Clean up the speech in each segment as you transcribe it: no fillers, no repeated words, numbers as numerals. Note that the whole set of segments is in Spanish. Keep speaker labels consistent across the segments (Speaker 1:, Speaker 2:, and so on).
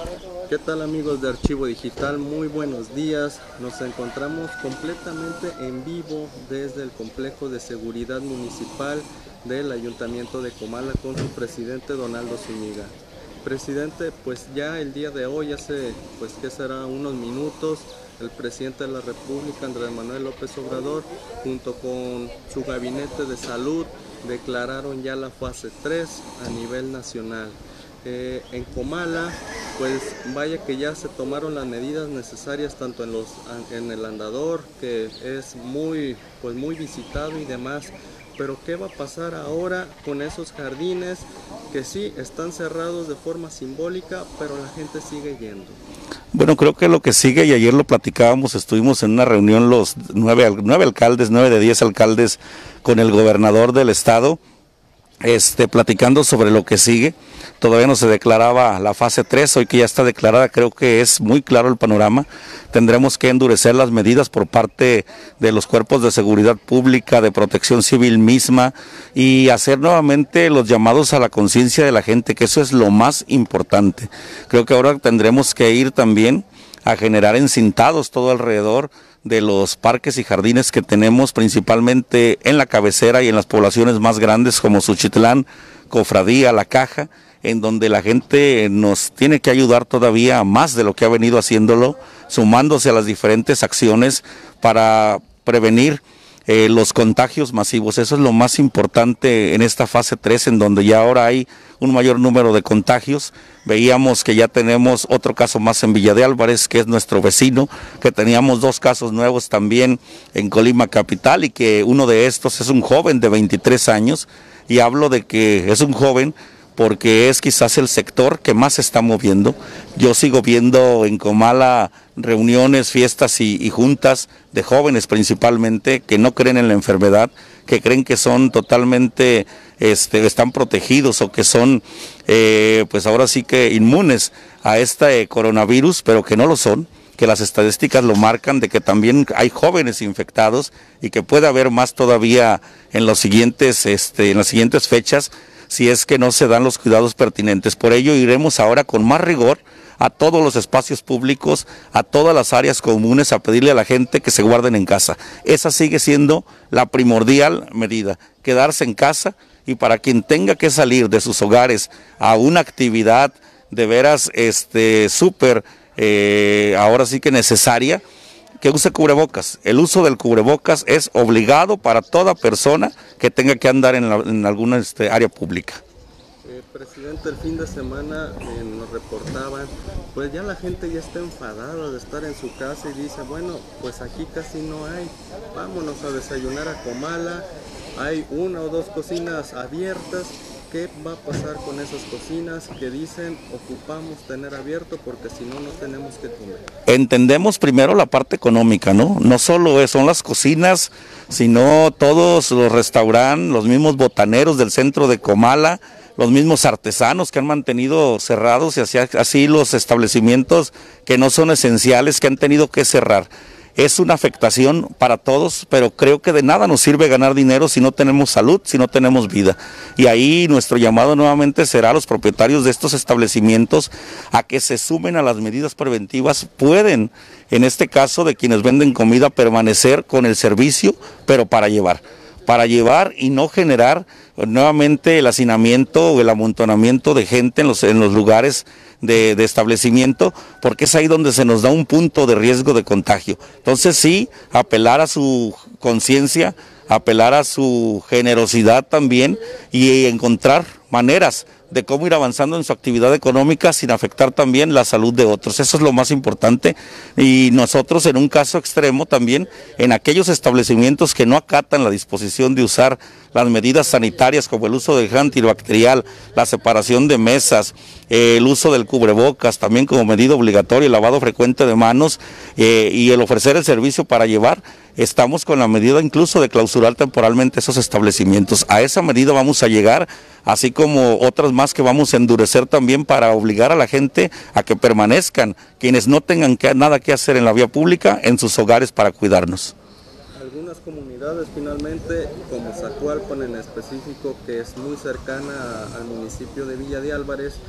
Speaker 1: ¿Qué tal amigos de Archivo Digital? Muy buenos días. Nos encontramos completamente en vivo desde el complejo de seguridad municipal del Ayuntamiento de Comala con su presidente Donaldo Zúñiga. Presidente, pues ya el día de hoy, hace pues que será unos minutos, el presidente de la República, Andrés Manuel López Obrador, junto con su gabinete de salud, declararon ya la fase 3 a nivel nacional. En Comala, pues vaya que ya se tomaron las medidas necesarias tanto en el andador, que es muy visitado y demás. Pero ¿qué va a pasar ahora con esos jardines que sí están cerrados de forma simbólica, pero la gente sigue yendo?
Speaker 2: Bueno, creo que lo que sigue, y ayer lo platicábamos, estuvimos en una reunión los 9 alcaldes, 9 de 10 alcaldes con el gobernador del estado, platicando sobre lo que sigue. Todavía no se declaraba la fase 3, hoy que ya está declarada, creo que es muy claro el panorama. Tendremos que endurecer las medidas por parte de los cuerpos de seguridad pública, de protección civil misma, y hacer nuevamente los llamados a la conciencia de la gente, que eso es lo más importante. Creo que ahora tendremos que ir también a generar encintados todo alrededor de los parques y jardines que tenemos, principalmente en la cabecera y en las poblaciones más grandes como Suchitlán, Cofradía, La Caja, en donde la gente nos tiene que ayudar todavía más de lo que ha venido haciéndolo, sumándose a las diferentes acciones para prevenir los contagios masivos. Eso es lo más importante en esta fase 3, en donde ya ahora hay un mayor número de contagios. Veíamos que ya tenemos otro caso más en Villa de Álvarez, que es nuestro vecino, que teníamos 2 casos nuevos también en Colima capital, y que uno de estos es un joven de 23 años, y hablo de que es un joven porque es quizás el sector que más se está moviendo. Yo sigo viendo en Comala reuniones, fiestas y juntas de jóvenes principalmente, que no creen en la enfermedad, que creen que son totalmente, están protegidos o que son, pues ahora sí que inmunes a este coronavirus, pero que no lo son, que las estadísticas lo marcan, de que también hay jóvenes infectados y que puede haber más todavía en las siguientes fechas, si es que no se dan los cuidados pertinentes. Por ello iremos ahora con más rigor a todos los espacios públicos, a todas las áreas comunes, a pedirle a la gente que se guarden en casa. Esa sigue siendo la primordial medida, quedarse en casa, y para quien tenga que salir de sus hogares a una actividad de veras súper, ahora sí que necesaria, que use cubrebocas. El uso del cubrebocas es obligado para toda persona que tenga que andar en alguna área pública.
Speaker 1: Presidente, el fin de semana nos reportaban, pues ya la gente ya está enfadada de estar en su casa y dice, bueno, pues aquí casi no hay, vámonos a desayunar a Comala, hay 1 o 2 cocinas abiertas. ¿Qué va a pasar con esas cocinas que dicen ocupamos tener abierto porque si no, no tenemos que comer?
Speaker 2: Entendemos primero la parte económica, ¿no? No solo son las cocinas, sino todos los restaurantes, los mismos botaneros del centro de Comala, los mismos artesanos que han mantenido cerrados, y así los establecimientos que no son esenciales, que han tenido que cerrar. Es una afectación para todos, pero creo que de nada nos sirve ganar dinero si no tenemos salud, si no tenemos vida. Y ahí nuestro llamado nuevamente será a los propietarios de estos establecimientos a que se sumen a las medidas preventivas. Pueden, en este caso de quienes venden comida, permanecer con el servicio, pero para llevar y no generar nuevamente el hacinamiento o el amontonamiento de gente en los lugares de establecimiento, porque es ahí donde se nos da un punto de riesgo de contagio. Entonces sí, apelar a su conciencia, apelar a su generosidad también, y encontrar maneras de cómo ir avanzando en su actividad económica sin afectar también la salud de otros. Eso es lo más importante, y nosotros en un caso extremo también, en aquellos establecimientos que no acatan la disposición de usar las medidas sanitarias como el uso del gel antibacterial, la separación de mesas, el uso del cubrebocas también como medida obligatoria, el lavado frecuente de manos, y el ofrecer el servicio para llevar. Estamos con la medida incluso de clausurar temporalmente esos establecimientos. A esa medida vamos a llegar, así como otras más que vamos a endurecer también para obligar a la gente a que permanezcan, quienes no tengan nada que hacer en la vía pública, en sus hogares para cuidarnos.
Speaker 1: Algunas comunidades finalmente, como Zacualpan en específico, que es muy cercana al municipio de Villa de Álvarez,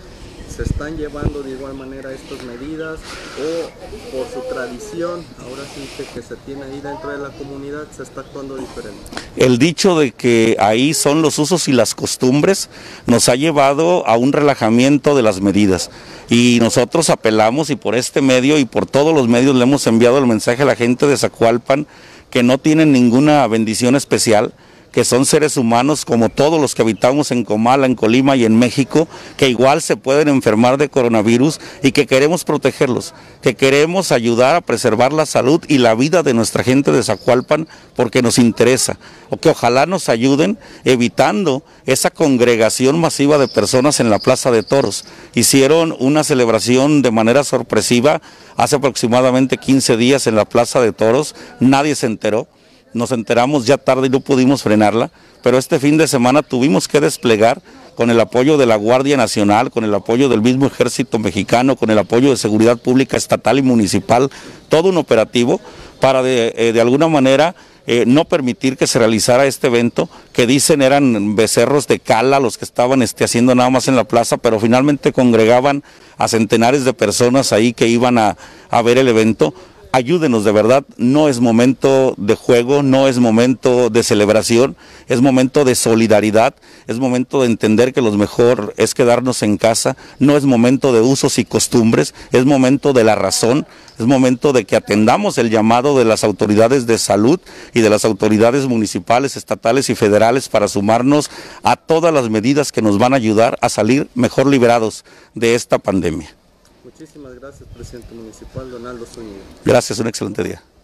Speaker 1: ¿Se están llevando de igual manera estas medidas o por su tradición, ahora sí que se tiene ahí dentro de la comunidad, se está actuando diferente?
Speaker 2: El dicho de que ahí son los usos y las costumbres nos ha llevado a un relajamiento de las medidas y nosotros apelamos, y por este medio y por todos los medios le hemos enviado el mensaje a la gente de Zacualpan que no tienen ninguna bendición especial, que son seres humanos como todos los que habitamos en Comala, en Colima y en México, que igual se pueden enfermar de coronavirus y que queremos protegerlos, que queremos ayudar a preservar la salud y la vida de nuestra gente de Zacualpan porque nos interesa, o que ojalá nos ayuden evitando esa congregación masiva de personas en la Plaza de Toros. Hicieron una celebración de manera sorpresiva hace aproximadamente 15 días en la Plaza de Toros, nadie se enteró. Nos enteramos ya tarde y no pudimos frenarla, pero este fin de semana tuvimos que desplegar con el apoyo de la Guardia Nacional, con el apoyo del mismo Ejército Mexicano, con el apoyo de Seguridad Pública Estatal y Municipal, todo un operativo para de alguna manera no permitir que se realizara este evento, que dicen eran becerros de cala los que estaban haciendo nada más en la plaza, pero finalmente congregaban a centenares de personas ahí que iban a ver el evento. Ayúdenos, de verdad, no es momento de juego, no es momento de celebración, es momento de solidaridad, es momento de entender que lo mejor es quedarnos en casa, no es momento de usos y costumbres, es momento de la razón, es momento de que atendamos el llamado de las autoridades de salud y de las autoridades municipales, estatales y federales para sumarnos a todas las medidas que nos van a ayudar a salir mejor liberados de esta pandemia.
Speaker 1: Muchísimas gracias, presidente municipal Donaldo Zúñiga.
Speaker 2: Gracias, un excelente día.